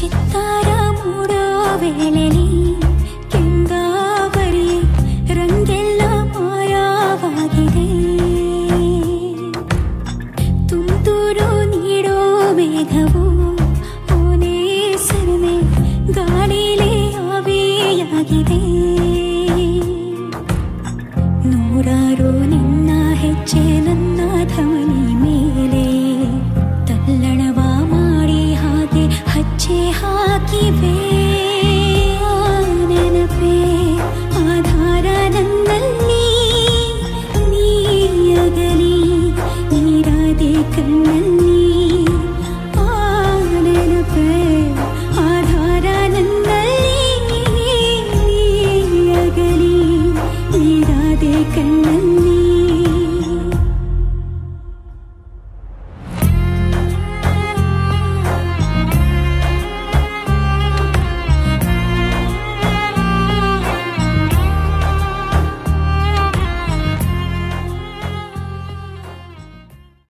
ಚಿತ್ತಾರ ಮೂಡೋ ವೇಳೆಲಿ ಕೆಂಗಾವರಿ ರಂಗೆಲ್ಲ ಮಾಯವಾಗಿದೆ. ತುಂತುರು ನೀಡೋ ಮೇಘವು ಓನೇ ಸರನೆ ಗಾಳಿಲೇ ಆವಿಯಾಗಿದೆ. ನೂರಾರು ನಿನ್ನ ಹೆಜ್ಜೆ ನನ್ನ ಧಮನಿ ಮೇಲೆ ತಲ್ಲಣವ ಮಾಡಿ ಹಾಗೆ ಹಚ್ಚೆ ಹಾಕಿವೆ.